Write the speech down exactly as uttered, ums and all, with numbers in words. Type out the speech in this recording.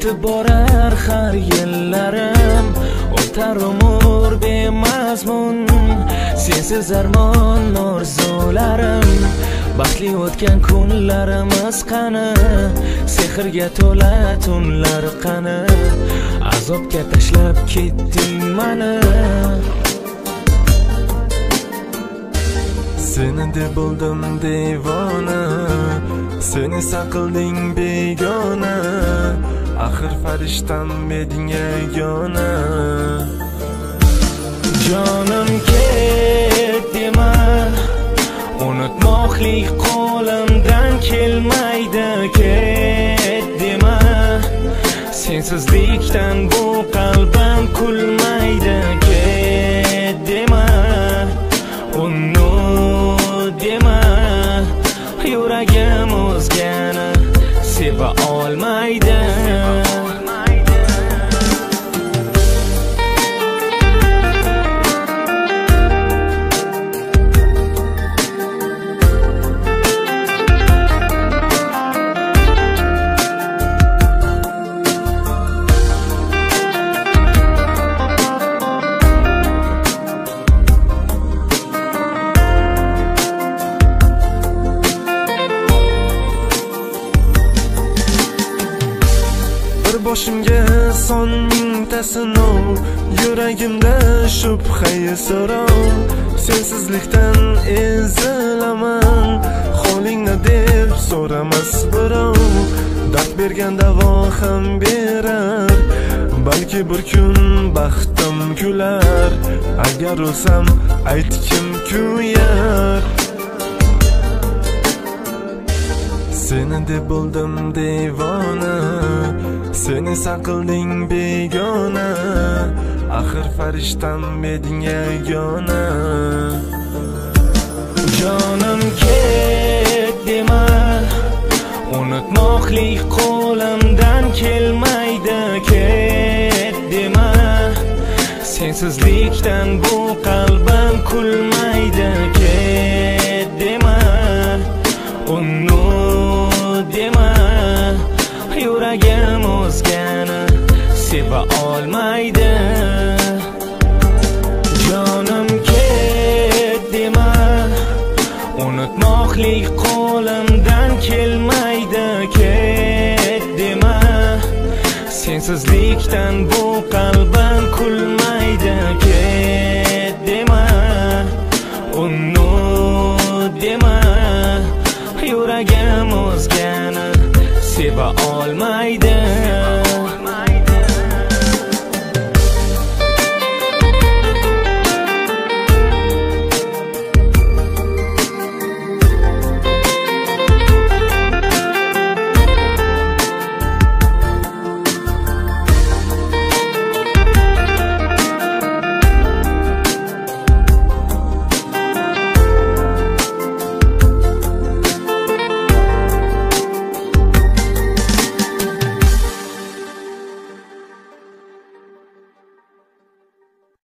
o'tib borar har yillarim, o'tar umr bemazmun, sensiz armon orzularim. Baxtli o'tgan kunlarimiz qani, sehrga to'la tunlar qani, azobga tashlab ketding mani. Seni deb bo'ldim devona, seni saqilding begona, axir farishtam eding yagona. Jonim ket dema, unutmoqlik qo'limdan kelmaydi. Ket dema, sensizlikdan bu qalbim kulmaydi. Ket dema, unut dema, yuragim o'zgani seva olmaydi. Boshimga son mingta sinov, yuragimda shubha-yu so'rov. Sensizlikdan ezilaman, holingni deb so'ramas birov. Dard bergan davo ham berar, balki bir kun baxtim kular. Agar o'lsam aytkim kuyar. Seni deb bo'ldim devona, seni saqilding begona, axir farishtam eding yagona. Jonim ket dema, unutmoqlik qo'limdan kelmaydi. Ket dema, sensizlikdan bu qalbim kulmaydi. Ket dema, unut dema, yuragim o'zgani seva olmaydi. Jonim ket dema, unutmoqlik qo'limdan kelmaydi. Ket dema, sensizlikdan bu qalbim kulmaydi. Ket dema, unut dema, yuragim o'zgani seva olmaydi.